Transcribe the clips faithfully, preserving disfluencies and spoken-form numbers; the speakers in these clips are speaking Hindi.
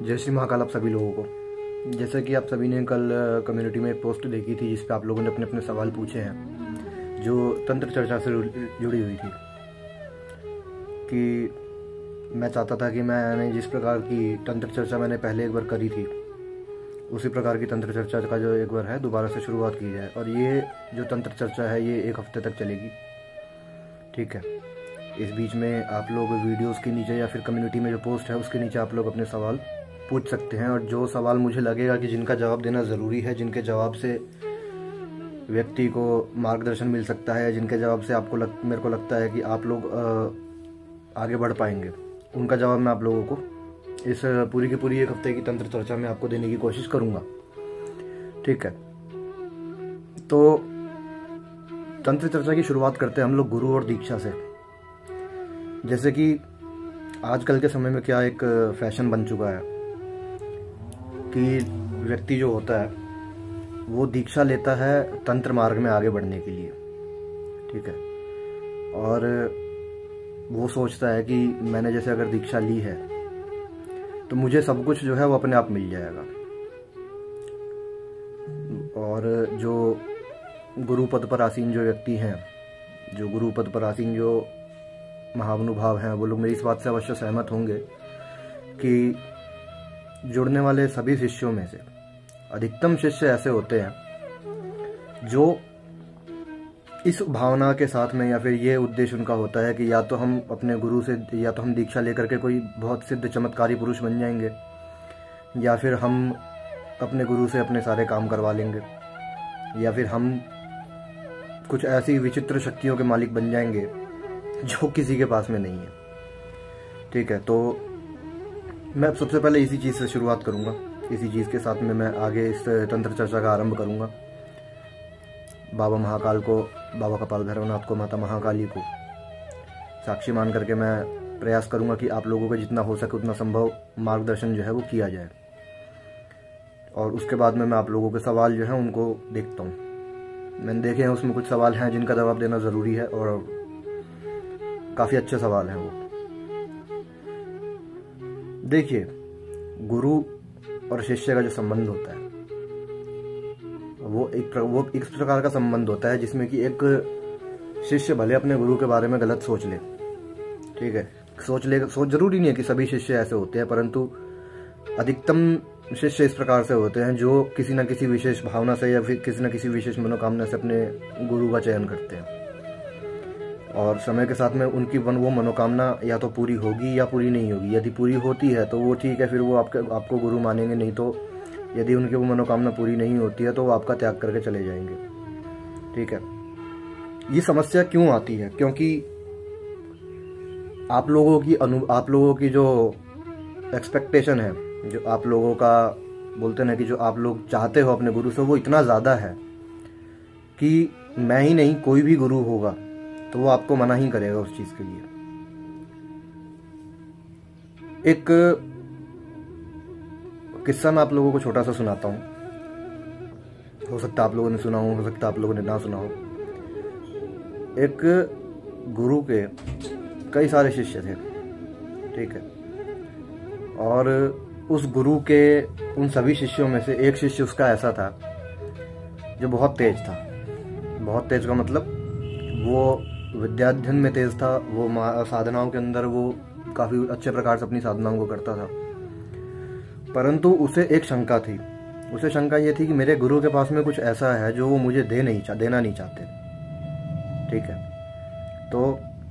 जय श्री महाकाल आप सभी लोगों को। जैसा कि आप सभी ने कल कम्युनिटी में एक पोस्ट देखी थी जिस पे आप लोगों ने अपने अपने सवाल पूछे हैं जो तंत्र चर्चा से जुड़ी हुई थी, कि मैं चाहता था कि मैंने जिस प्रकार की तंत्र चर्चा मैंने पहले एक बार करी थी उसी प्रकार की तंत्र चर्चा का जो एक बार है दोबारा से शुरुआत की जाए। और ये जो तंत्र चर्चा है ये एक हफ्ते तक चलेगी, ठीक है। इस बीच में आप लोग वीडियोस के नीचे या फिर कम्युनिटी में जो पोस्ट है उसके नीचे आप लोग अपने सवाल पूछ सकते हैं, और जो सवाल मुझे लगेगा कि जिनका जवाब देना ज़रूरी है, जिनके जवाब से व्यक्ति को मार्गदर्शन मिल सकता है, जिनके जवाब से आपको लग, मेरे को लगता है कि आप लोग आ, आगे बढ़ पाएंगे, उनका जवाब मैं आप लोगों को इस पूरी की पूरी एक हफ्ते की तंत्र चर्चा में आपको देने की कोशिश करूँगा, ठीक है। तो तंत्र चर्चा की शुरुआत करते हैं हम लोग गुरु और दीक्षा से। जैसे कि आजकल के समय में क्या एक फैशन बन चुका है कि व्यक्ति जो होता है वो दीक्षा लेता है तंत्र मार्ग में आगे बढ़ने के लिए, ठीक है। और वो सोचता है कि मैंने जैसे अगर दीक्षा ली है तो मुझे सब कुछ जो है वो अपने आप मिल जाएगा। और जो गुरु पद पर आसीन जो व्यक्ति हैं, जो गुरु पद पर आसीन जो महानुभाव हैं, वो लोग मेरी इस बात से अवश्य सहमत होंगे कि जुड़ने वाले सभी शिष्यों में से अधिकतम शिष्य ऐसे होते हैं जो इस भावना के साथ में या फिर ये उद्देश्य उनका होता है कि या तो हम अपने गुरु से या तो हम दीक्षा लेकर के कोई बहुत सिद्ध चमत्कारी पुरुष बन जाएंगे, या फिर हम अपने गुरु से अपने सारे काम करवा लेंगे, या फिर हम कुछ ऐसी विचित्र शक्तियों के मालिक बन जाएंगे जो किसी के पास में नहीं है, ठीक है। तो मैं सबसे पहले इसी चीज़ से शुरुआत करूंगा, इसी चीज़ के साथ में मैं आगे इस तंत्र चर्चा का आरंभ करूंगा। बाबा महाकाल को, बाबा कपाल भैरवनाथ को, माता महाकाली को साक्षी मान करके मैं प्रयास करूंगा कि आप लोगों को जितना हो सके उतना संभव मार्गदर्शन जो है वो किया जाए। और उसके बाद में मैं आप लोगों के सवाल जो हैं उनको देखता हूँ। मैंने देखे हैं उसमें कुछ सवाल हैं जिनका जवाब देना ज़रूरी है और काफ़ी अच्छे सवाल हैं वो। देखिए, गुरु और शिष्य का जो संबंध होता है वो एक वो इस प्रकार का संबंध होता है जिसमें कि एक शिष्य भले अपने गुरु के बारे में गलत सोच ले, ठीक है, सोच ले सोच जरूरी नहीं है कि सभी शिष्य ऐसे होते हैं, परंतु अधिकतम शिष्य इस प्रकार से होते हैं जो किसी न किसी विशेष भावना से या फिर किसी न किसी विशेष मनोकामना से अपने गुरु का चयन करते हैं। और समय के साथ में उनकी वो मनोकामना या तो पूरी होगी या पूरी नहीं होगी। यदि पूरी होती है तो वो ठीक है, फिर वो आपके आपको गुरु मानेंगे, नहीं तो यदि उनकी वो मनोकामना पूरी नहीं होती है तो वो आपका त्याग करके चले जाएंगे, ठीक है। ये समस्या क्यों आती है? क्योंकि आप लोगों की अनु आप लोगों की जो एक्सपेक्टेशन है, जो आप लोगों का बोलते हैं कि जो आप लोग चाहते हो अपने गुरु से, वो इतना ज़्यादा है कि मैं ही नहीं कोई भी गुरु होगा तो वो आपको मना ही करेगा उस चीज़ के लिए। एक किस्सा मैं आप लोगों को छोटा सा सुनाता हूँ, हो सकता है आप लोगों ने सुना हो, हो सकता है आप लोगों ने ना सुना हो। एक गुरु के कई सारे शिष्य थे, ठीक है, और उस गुरु के उन सभी शिष्यों में से एक शिष्य उसका ऐसा था जो बहुत तेज था। बहुत तेज का मतलब वो विद्याध्ययन में तेज था, वो साधनाओं के अंदर वो काफ़ी अच्छे प्रकार से अपनी साधनाओं को करता था, परंतु उसे एक शंका थी। उसे शंका ये थी कि मेरे गुरु के पास में कुछ ऐसा है जो वो मुझे दे नहीं चा देना नहीं चाहते, ठीक है। तो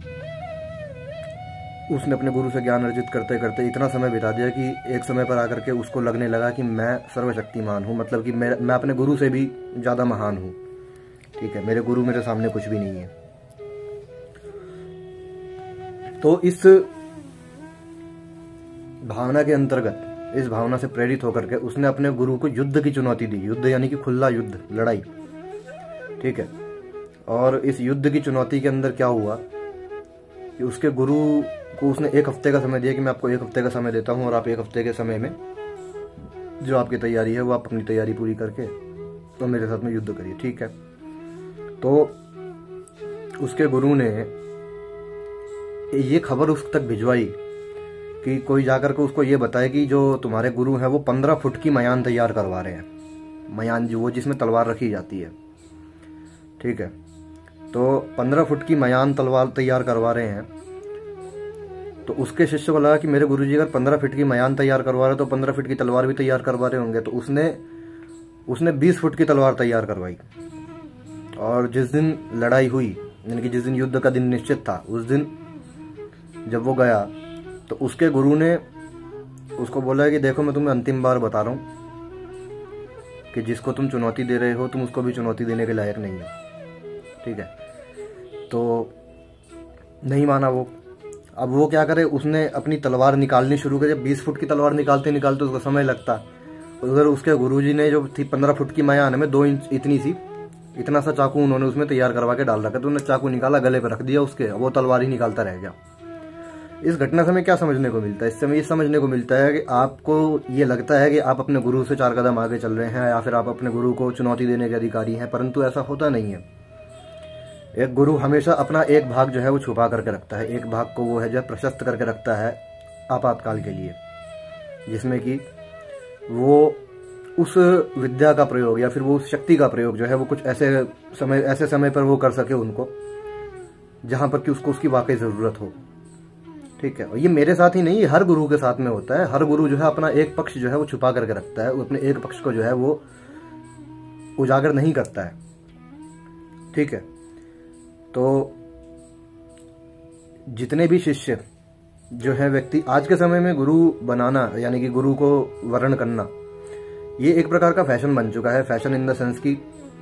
उसने अपने गुरु से ज्ञान अर्जित करते करते इतना समय बिता दिया कि एक समय पर आकर के उसको लगने लगा कि मैं सर्वशक्तिमान हूँ, मतलब कि मैं मैं अपने गुरु से भी ज़्यादा महान हूँ, ठीक है, मेरे गुरु मेरे सामने कुछ भी नहीं है। तो इस भावना के अंतर्गत, इस भावना से प्रेरित होकर के उसने अपने गुरु को युद्ध की चुनौती दी। युद्ध यानी कि खुला युद्ध, लड़ाई, ठीक है। और इस युद्ध की चुनौती के अंदर क्या हुआ कि उसके गुरु को उसने एक हफ्ते का समय दिया कि मैं आपको एक हफ्ते का समय देता हूँ और आप एक हफ्ते के समय में जो आपकी तैयारी है वो आप अपनी तैयारी पूरी करके तो मेरे साथ में युद्ध करिए, ठीक है। तो उसके गुरु ने ये खबर उस तक भिजवाई कि कोई जाकर के उसको ये बताए कि जो तुम्हारे गुरु हैं वो पंद्रह फुट की मयान तैयार करवा रहे हैं, मयान जो वो जिसमें तलवार रखी जाती है, ठीक है, तो पंद्रह फुट की मयान तलवार तैयार करवा रहे हैं। तो उसके शिष्य को लगा कि मेरे गुरुजी अगर पंद्रह फीट की मयान तैयार करवा रहे तो पंद्रह फीट की तलवार भी तैयार करवा रहे होंगे। तो उसने उसने बीस फुट की तलवार तैयार करवाई। और जिस दिन लड़ाई हुई, यानी कि जिस दिन युद्ध का दिन निश्चित था, उस दिन जब वो गया तो उसके गुरु ने उसको बोला कि देखो मैं तुम्हें अंतिम बार बता रहा हूँ कि जिसको तुम चुनौती दे रहे हो तुम उसको भी चुनौती देने के लायक नहीं हो, ठीक है। तो नहीं माना वो। अब वो क्या करे, उसने अपनी तलवार निकालनी शुरू करी। जब बीस फुट की तलवार निकालते निकालते उसको समय लगता, उधर उसके गुरुजी ने जो थी पंद्रह फुट की मयान में दो इंच इतनी सी इतना सा चाकू उन्होंने उसमें तैयार करवा के डाल रखा। तो उन्होंने चाकू निकाला, गले पे रख दिया उसके, वो तलवार ही निकालता रह गया। इस घटना से हमें क्या समझने को मिलता है? इससे हमें ये समझने को मिलता है कि आपको ये लगता है कि आप अपने गुरु से चार कदम आगे चल रहे हैं या फिर आप अपने गुरु को चुनौती देने के अधिकारी हैं, परंतु ऐसा होता नहीं है। एक गुरु हमेशा अपना एक भाग जो है वो छुपा करके रखता है, एक भाग को वो है जो प्रशस्त करके रखता है आपातकाल के लिए, जिसमें कि वो उस विद्या का प्रयोग या फिर वो उस शक्ति का प्रयोग जो है वो कुछ ऐसे समय ऐसे समय पर वो कर सके उनको, जहां पर कि उसको उसकी वाकई जरूरत हो, ठीक है। और ये मेरे साथ ही नहीं, ये हर गुरु के साथ में होता है। हर गुरु जो है अपना एक पक्ष जो है वो छुपा करके रखता है, वो अपने एक पक्ष को जो है वो उजागर नहीं करता है, ठीक है। तो जितने भी शिष्य जो है व्यक्ति आज के समय में गुरु बनाना यानी कि गुरु को वर्ण करना, ये एक प्रकार का फैशन बन चुका है। फैशन इन द सेंस कि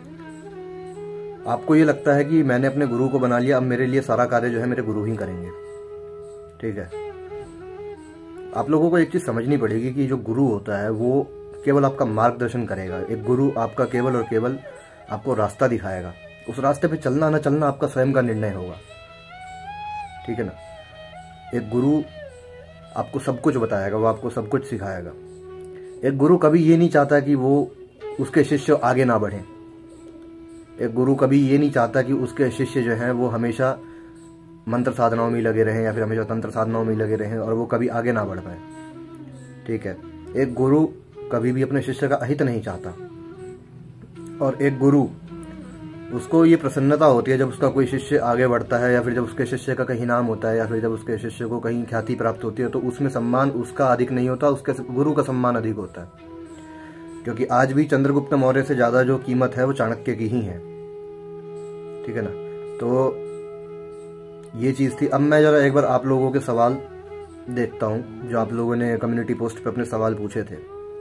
आपको ये लगता है कि मैंने अपने गुरु को बना लिया, अब मेरे लिए सारा कार्य जो है मेरे गुरु ही करेंगे, ठीक है। आप लोगों को एक चीज समझनी पड़ेगी कि जो गुरु होता है वो केवल आपका मार्गदर्शन करेगा। एक गुरु आपका केवल और केवल आपको रास्ता दिखाएगा, उस रास्ते पे चलना ना चलना आपका स्वयं का निर्णय होगा, ठीक है ना। एक गुरु आपको सब कुछ बताएगा, वो आपको सब कुछ सिखाएगा। एक गुरु कभी ये नहीं चाहता कि वो उसके शिष्य आगे ना बढ़े। एक गुरु कभी ये नहीं चाहता कि उसके शिष्य जो हैं वो हमेशा मंत्र साधनाओं में लगे रहें या फिर हमेशा तंत्र साधनाओं में लगे रहें और वो कभी आगे ना बढ़ पाए, ठीक है। एक गुरु कभी भी अपने शिष्य का अहित नहीं चाहता। और एक गुरु उसको ये प्रसन्नता होती है जब उसका कोई शिष्य आगे बढ़ता है या फिर जब उसके शिष्य का कहीं नाम होता है या फिर जब उसके शिष्य को कहीं ख्याति प्राप्त होती है, तो उसमें सम्मान उसका अधिक नहीं होता, उसके गुरु का सम्मान अधिक होता है। क्योंकि आज भी चंद्रगुप्त मौर्य से ज्यादा जो कीमत है वो चाणक्य की ही है, ठीक है ना। तो ये चीज थी। अब मैं जरा एक बार आप लोगों के सवाल देखता हूं जो आप लोगों ने कम्युनिटी पोस्ट पे अपने सवाल पूछे थे।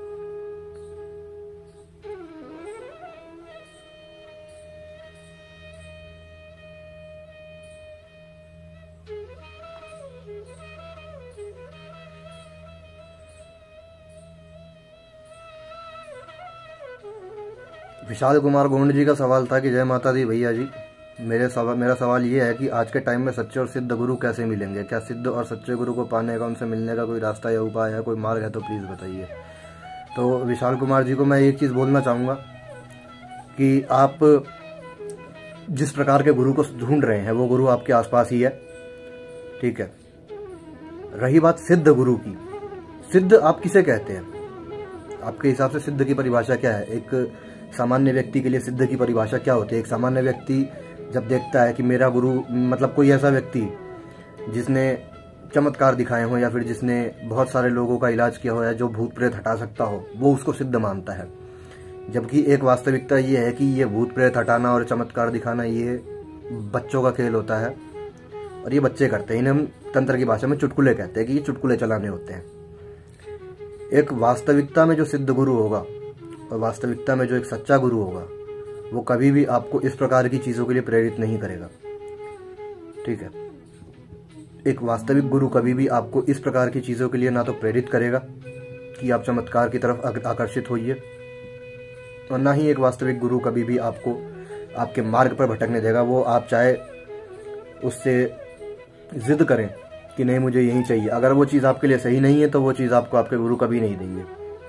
विशाल कुमार गोंड जी का सवाल था कि जय माता दी भैया जी, मेरे सवाल मेरा सवाल ये है कि आज के टाइम में सच्चे और सिद्ध गुरु कैसे मिलेंगे? क्या सिद्ध और सच्चे गुरु को पाने का, उनसे मिलने का कोई रास्ता या उपाय है, कोई मार्ग है तो प्लीज़ बताइए। तो विशाल कुमार जी को मैं एक चीज़ बोलना चाहूँगा कि आप जिस प्रकार के गुरु को ढूंढ रहे हैं वो गुरु आपके आसपास ही है, ठीक है। रही बात सिद्ध गुरु की, सिद्ध आप किसे कहते हैं? आपके हिसाब से सिद्ध की परिभाषा क्या है? एक सामान्य व्यक्ति के लिए सिद्ध की परिभाषा क्या होती है? एक सामान्य व्यक्ति जब देखता है कि मेरा गुरु, मतलब कोई ऐसा व्यक्ति जिसने चमत्कार दिखाए हो या फिर जिसने बहुत सारे लोगों का इलाज किया हो या जो भूत प्रेत हटा सकता हो, वो उसको सिद्ध मानता है। जबकि एक वास्तविकता ये है कि ये भूत प्रेत हटाना और चमत्कार दिखाना ये बच्चों का खेल होता है और ये बच्चे करते हैं। इन्हें हम तंत्र की भाषा में चुटकुले कहते हैं कि ये चुटकुले चलाने होते हैं। एक वास्तविकता में जो सिद्ध गुरु होगा और वास्तविकता में जो एक सच्चा गुरु होगा वो कभी भी आपको इस प्रकार की चीज़ों के लिए प्रेरित नहीं करेगा, ठीक है। एक वास्तविक गुरु कभी भी आपको इस प्रकार की चीज़ों के लिए ना तो प्रेरित करेगा कि आप चमत्कार की तरफ आकर्षित होइए, और ना ही एक वास्तविक गुरु कभी भी आपको आपके मार्ग पर भटकने देगा। वो आप चाहे उससे जिद करें कि नहीं मुझे यही चाहिए, अगर वो चीज़ आपके लिए सही नहीं है तो वो चीज़ आपको आपके गुरु कभी नहीं देंगे।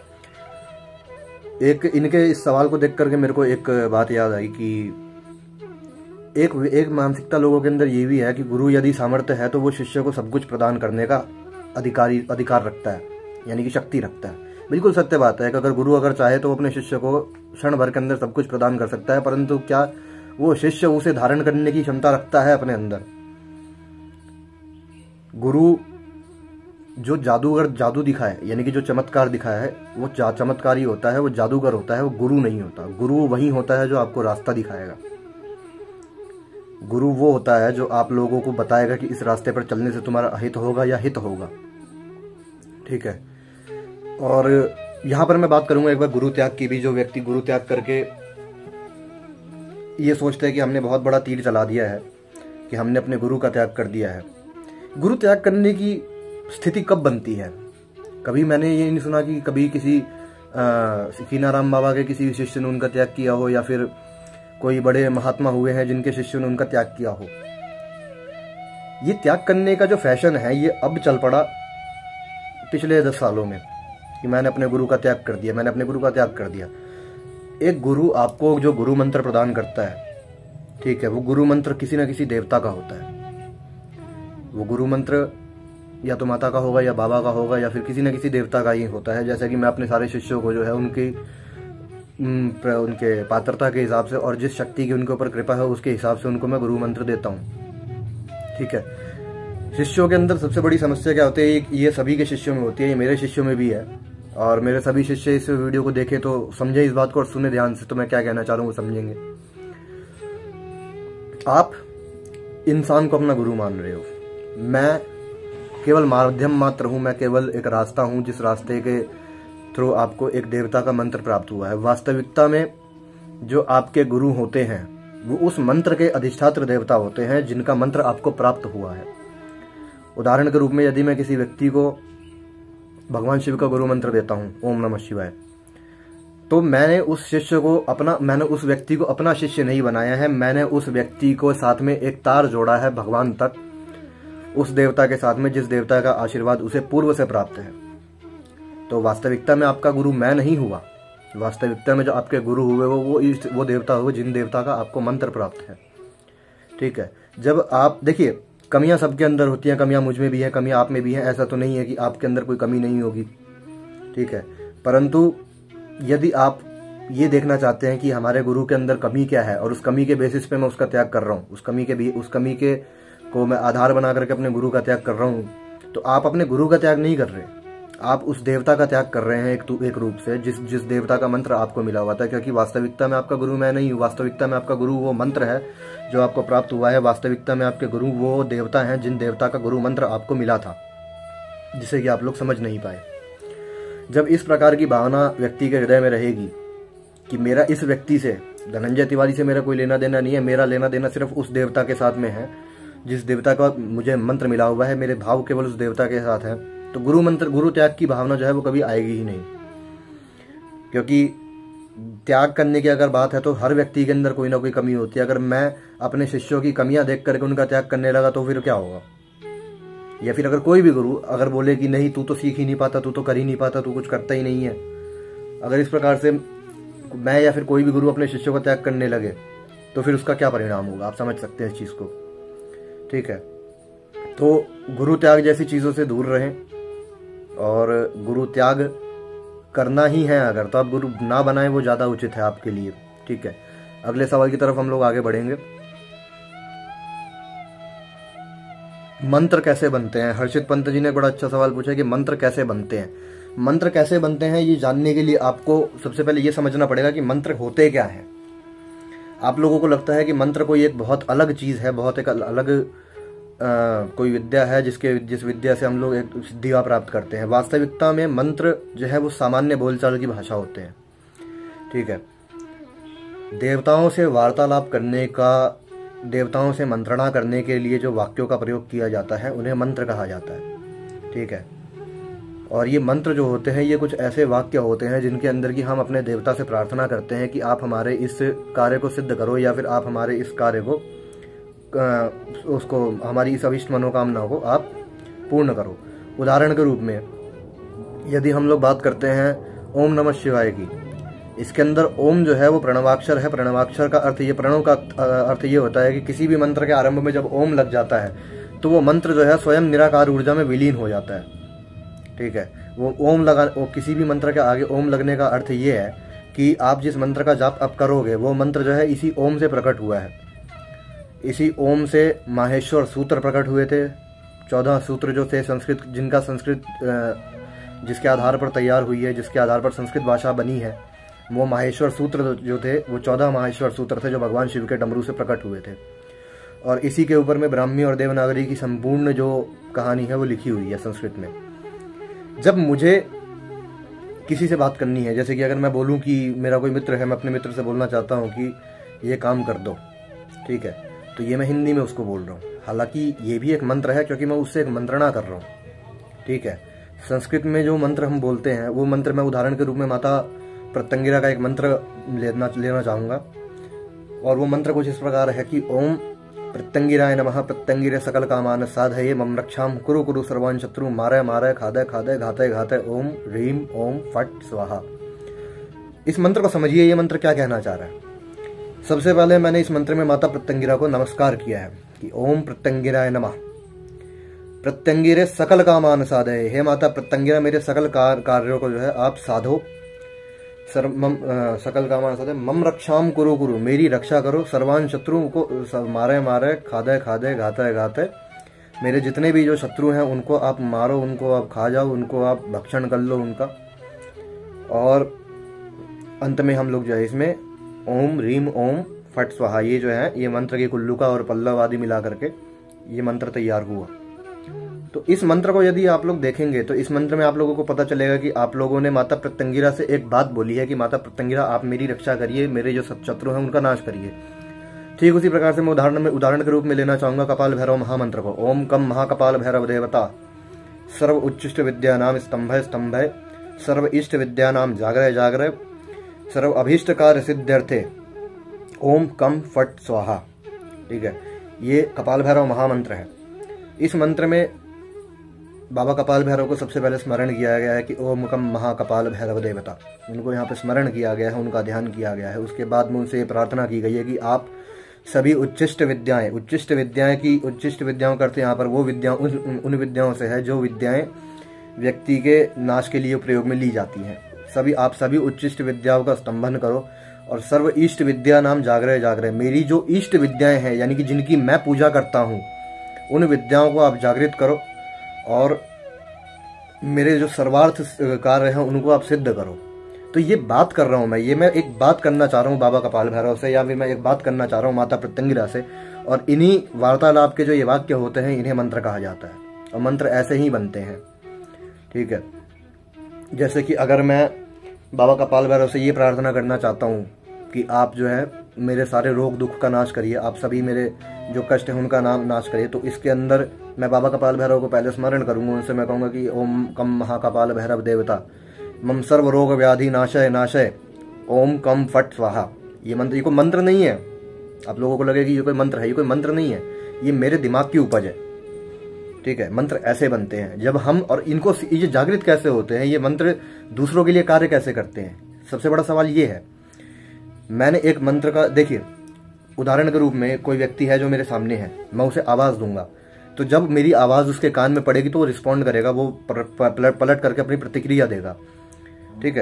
एक इनके इस सवाल को देख करके मेरे को एक बात याद आई कि एक एक मानसिकता लोगों के अंदर ये भी है कि गुरु यदि सामर्थ्य है तो वो शिष्य को सब कुछ प्रदान करने का अधिकारी अधिकार रखता है, यानी कि शक्ति रखता है। बिल्कुल सत्य बात है कि अगर गुरु अगर चाहे तो वो अपने शिष्य को क्षण भर के अंदर सब कुछ प्रदान कर सकता है, परंतु क्या वो शिष्य उसे धारण करने की क्षमता रखता है अपने अंदर? गुरु जो जादूगर जादू दिखाए, यानी कि जो चमत्कार दिखाया है, वो चमत्कारी होता है, वो जादूगर होता है, वो गुरु नहीं होता। गुरु वही होता है जो आपको रास्ता दिखाएगा। गुरु वो होता है जो आप लोगों को बताएगा कि इस रास्ते पर चलने से तुम्हारा अहित होगा या हित होगा। ठीक है। और यहाँ पर मैं बात करूंगा एक बार गुरु त्याग की भी। जो व्यक्ति गुरु त्याग करके ये सोचते हैं कि हमने बहुत बड़ा तीर चला दिया है, कि हमने अपने गुरु का त्याग कर दिया है। गुरु त्याग करने की स्थिति कब बनती है? कभी मैंने ये नहीं सुना कि कभी किसी कीनाराम बाबा के किसी शिष्य ने उनका त्याग किया हो, या फिर कोई बड़े महात्मा हुए हैं जिनके शिष्यों ने उनका त्याग किया हो। ये त्याग करने का जो फैशन है ये अब चल पड़ा पिछले दस सालों में, कि मैंने अपने गुरु का त्याग कर दिया, मैंने अपने गुरु का त्याग कर दिया। एक गुरु आपको जो गुरु मंत्र प्रदान करता है, ठीक है, वो गुरु मंत्र किसी न किसी देवता का होता है। वो गुरु मंत्र या तो माता का होगा या बाबा का होगा या फिर किसी न किसी देवता का ही होता है। जैसे कि मैं अपने सारे शिष्यों को जो है उनकी उनके पात्रता के हिसाब से और जिस शक्ति की उनके ऊपर कृपा है उसके हिसाब से उनको मैं गुरु मंत्र देता हूँ। ठीक है। शिष्यों के अंदर सबसे बड़ी समस्या क्या होती है, ये सभी के शिष्यों में होती है, ये मेरे शिष्यों में भी है, और मेरे सभी शिष्य इस वीडियो को देखें तो समझे इस बात को और सुने ध्यान से, तो मैं क्या कहना चाह रहा हूँ वो समझेंगे। आप इंसान को अपना गुरु मान रहे हो, मैं केवल माध्यम मात्र हूं, मैं केवल एक रास्ता हूं जिस रास्ते के थ्रू आपको एक देवता का मंत्र प्राप्त हुआ है। वास्तविकता में जो आपके गुरु होते हैं वो उस मंत्र के अधिष्ठात्र देवता होते हैं जिनका मंत्र आपको प्राप्त हुआ है। उदाहरण के रूप में यदि मैं किसी व्यक्ति को भगवान शिव का गुरु मंत्र देता हूं, ओम नमः शिवाय, तो मैंने उस शिष्य को अपना मैंने उस व्यक्ति को अपना शिष्य नहीं बनाया है, मैंने उस व्यक्ति को साथ में एक तार जोड़ा है भगवान तक, उस देवता के साथ में जिस देवता का आशीर्वाद उसे पूर्व से प्राप्त है। तो वास्तविकता में आपका गुरु मैं नहीं हुआ, वास्तविकता में जो आपके गुरु हुए वो वो वो देवता हुए जिन देवता का आपको मंत्र प्राप्त है। ठीक है। जब आप देखिए, कमियां सबके अंदर होती हैं, कमियां मुझ में भी है, कमियां आप में भी है, ऐसा तो नहीं है कि आपके अंदर कोई कमी नहीं होगी। ठीक है। परंतु यदि आप ये देखना चाहते हैं कि हमारे गुरु के अंदर कमी क्या है और उस कमी के बेसिस पे मैं उसका त्याग कर रहा हूँ, उस कमी के भी उस कमी के को मैं आधार बना करके अपने गुरु का त्याग कर रहा हूँ, तो आप अपने गुरु का त्याग नहीं कर रहे, आप उस देवता का त्याग कर रहे हैं एक एक रूप से, जिस जिस देवता का मंत्र आपको मिला हुआ था। क्योंकि वास्तविकता में आपका गुरु मैं नहीं हूँ, वास्तविकता में आपका गुरु वो मंत्र है जो आपको प्राप्त हुआ है। वास्तविकता में आपके गुरु वो देवता हैं जिन देवता का गुरु मंत्र आपको मिला था, जिसे कि आप लोग समझ नहीं पाए। जब इस प्रकार की भावना व्यक्ति के हृदय में रहेगी कि मेरा इस व्यक्ति से, धनंजय तिवारी से मेरा कोई लेना देना नहीं है, मेरा लेना देना सिर्फ उस देवता के साथ में है जिस देवता का मुझे मंत्र मिला हुआ है, मेरे भाव केवल उस देवता के साथ है, तो गुरु मंत्र गुरु त्याग की भावना जो है वो कभी आएगी ही नहीं। क्योंकि त्याग करने की अगर बात है तो हर व्यक्ति के अंदर कोई ना कोई कमी होती है। अगर मैं अपने शिष्यों की कमियां देख करके उनका त्याग करने लगा तो फिर क्या होगा? या फिर अगर कोई भी गुरु अगर बोले कि नहीं तू तो सीख ही नहीं पाता, तू तो कर ही नहीं पाता, तू कुछ करता ही नहीं है, अगर इस प्रकार से मैं या फिर कोई भी गुरु अपने शिष्यों का त्याग करने लगे तो फिर उसका क्या परिणाम होगा? आप समझ सकते हैं इस चीज को। ठीक है। तो गुरु त्याग जैसी चीजों से दूर रहें, और गुरु त्याग करना ही है अगर, तो आप गुरु ना बनाएं, वो ज्यादा उचित है आपके लिए। ठीक है। अगले सवाल की तरफ हम लोग आगे बढ़ेंगे। मंत्र कैसे बनते हैं? हर्षित पंत जी ने बड़ा अच्छा सवाल पूछा कि मंत्र कैसे बनते हैं। मंत्र कैसे बनते हैं ये जानने के लिए आपको सबसे पहले ये समझना पड़ेगा कि मंत्र होते क्या है। आप लोगों को लगता है कि मंत्र कोई एक बहुत अलग चीज है, बहुत एक अलग आ, कोई विद्या है जिसके जिस विद्या से हम लोग एक सिद्धियां प्राप्त करते हैं। वास्तविकता में मंत्र जो है वो सामान्य बोलचाल की भाषा होते हैं। ठीक है। देवताओं से वार्तालाप करने का, देवताओं से मंत्रणा करने के लिए जो वाक्यों का प्रयोग किया जाता है उन्हें मंत्र कहा जाता है। ठीक है। और ये मंत्र जो होते हैं ये कुछ ऐसे वाक्य होते हैं जिनके अंदर की हम अपने देवता से प्रार्थना करते हैं कि आप हमारे इस कार्य को सिद्ध करो, या फिर आप हमारे इस कार्य को उसको हमारी इस अभिष्ट मनोकामना को आप पूर्ण करो। उदाहरण के रूप में यदि हम लोग बात करते हैं ओम नमः शिवाय की, इसके अंदर ओम जो है वो प्रणवाक्षर है। प्रणवाक्षर का अर्थ ये, प्रणव का अर्थ ये होता है कि किसी भी मंत्र के आरंभ में जब ओम लग जाता है तो वो मंत्र जो है स्वयं निराकार ऊर्जा में विलीन हो जाता है। ठीक है। वो ओम लगा, वो किसी भी मंत्र के आगे ओम लगने का अर्थ ये है कि आप जिस मंत्र का जाप अब करोगे वो मंत्र जो है इसी ओम से प्रकट हुआ है। इसी ओम से माहेश्वर सूत्र प्रकट हुए थे। चौदह सूत्र जो थे संस्कृत, जिनका संस्कृत जिसके आधार पर तैयार हुई है, जिसके आधार पर संस्कृत भाषा बनी है, वो माहेश्वर सूत्र जो थे वो चौदह माहेश्वर सूत्र थे जो भगवान शिव के डमरू से प्रकट हुए थे। और इसी के ऊपर में ब्राह्मी और देवनागरी की संपूर्ण जो कहानी है वो लिखी हुई है संस्कृत में। जब मुझे किसी से बात करनी है, जैसे कि अगर मैं बोलूं कि मेरा कोई मित्र है, मैं अपने मित्र से बोलना चाहता हूं कि ये काम कर दो, ठीक है, तो ये मैं हिंदी में उसको बोल रहा हूँ। हालांकि ये भी एक मंत्र है क्योंकि मैं उससे एक मंत्रणा कर रहा हूँ, ठीक है। संस्कृत में जो मंत्र हम बोलते हैं वो मंत्र मैं उदाहरण के रूप में माता प्रत्यंगिरा का एक मंत्र लेना लेना चाहूँगा। और वो मंत्र कुछ इस प्रकार है कि ओम प्रत्यंगिराय नमः प्रत्यंगिरे सकल कामान साधये मम रक्षाम कुरु कुरु सर्वान् शत्रु मारय मारय खादय खादय घातय घातय ओम ह्रीम ओम फट स्वाहा। इस मंत्र को समझिए, ये मंत्र क्या कहना चाह रहा है। सबसे पहले मैंने इस मंत्र में माता प्रत्यंगिरा को नमस्कार किया है कि ओम प्रत्यंगिराय नमः प्रत्यंगिरे सकल कामान साधये। हे माता प्रत्यंगिरा, मेरे सकल कार्यों को जो है आप साधो। सर मम आ, सकल कामान साधे मम रक्षाम कुरु कुरु, मेरी रक्षा करो। सर्वान शत्रुओं को मारे मारे खादे खादे घाते घाते, मेरे जितने भी जो शत्रु हैं उनको आप मारो, उनको आप खा जाओ, उनको आप भक्षण कर लो उनका। और अंत में हम लोग जो है इसमें ओम ह्रीम ओम फट स्वाहा, ये जो है ये मंत्र की कुल्लुका और पल्लव आदि मिला करके ये मंत्र तैयार हुआ। तो इस मंत्र को यदि आप लोग देखेंगे तो इस मंत्र में आप लोगों को पता चलेगा कि आप लोगों ने माता प्रत्यंगिरा से एक बात बोली है कि माता प्रत्यंगिरा आप मेरी रक्षा करिए, मेरे जो सब शत्रु हैं उनका नाश करिए। ठीक उसी प्रकार से मैं उदाहरण में उदाहरण के रूप में लेना चाहूंगा कपाल भैरव महामंत्र को। ओम कम महाकपाल भैरव देवता सर्व उच्चिष्ट विद्या नाम स्तंभ स्तंभ सर्व इष्ट विद्या नाम जागरय जागरय सर्व अभीष्ट कार्य सिद्ध्यर्थे ओम कम फट स्वाहा। ठीक है, ये कपाल भैरव महामंत्र है। इस मंत्र में बाबा कपाल भैरव को सबसे पहले स्मरण किया गया है कि ओम कम महाकपाल भैरव देवता, उनको यहाँ पे स्मरण किया गया है, उनका ध्यान किया गया है। उसके बाद में उनसे ये प्रार्थना की गई है कि आप सभी उच्चिष्ट विद्याएं, उच्चिष्ट विद्याएं की उच्चिष्ट विद्याओं करते यहाँ पर वो विद्या उन, उन विद्याओं से है जो विद्याएं व्यक्ति के नाश के लिए प्रयोग में ली जाती हैं। सभी आप सभी उच्चिष्ट विद्याओं का स्तंभन करो और सर्व इष्ट विद्या नाम जागरय जागरय, मेरी जो इष्ट विद्याएं हैं यानी कि जिनकी मैं पूजा करता हूँ उन विद्याओं को आप जागृत करो और मेरे जो सर्वार्थ कार्य हैं उनको आप सिद्ध करो। तो ये बात कर रहा हूँ मैं, ये मैं एक बात करना चाह रहा हूँ बाबा कपाल भैरव से, या फिर मैं एक बात करना चाह रहा हूँ माता प्रत्यंगिरा से। और इन्हीं वार्तालाप के जो ये वाक्य होते हैं इन्हें मंत्र कहा जाता है और मंत्र ऐसे ही बनते हैं। ठीक है, जैसे कि अगर मैं बाबा कपाल भैरव से ये प्रार्थना करना चाहता हूँ कि आप जो है मेरे सारे रोग दुख का नाश करिए, आप सभी मेरे जो कष्ट है उनका नाम नाश करिए, तो इसके अंदर मैं बाबा कपाल भैरव को पहले स्मरण करूंगा। उनसे मैं कहूँगा कि ओम कम महाकपाल भैरव देवता मम सर्व रोग व्याधि नाशय नाशय ओम कम फट स्वाहा। ये मंत्र, ये कोई मंत्र नहीं है। आप लोगों को लगे कि ये कोई मंत्र है, ये कोई मंत्र नहीं है, ये मेरे दिमाग की उपज है। ठीक है, मंत्र ऐसे बनते हैं जब हम, और इनको ये जागृत कैसे होते हैं, ये मंत्र दूसरों के लिए कार्य कैसे करते हैं। सबसे बड़ा सवाल ये है। मैंने एक मंत्र का, देखिए उदाहरण के रूप में कोई व्यक्ति है जो मेरे सामने है, मैं उसे आवाज़ दूंगा, तो जब मेरी आवाज़ उसके कान में पड़ेगी तो वो रिस्पॉन्ड करेगा, वो पलट पलट करके अपनी प्रतिक्रिया देगा। ठीक है,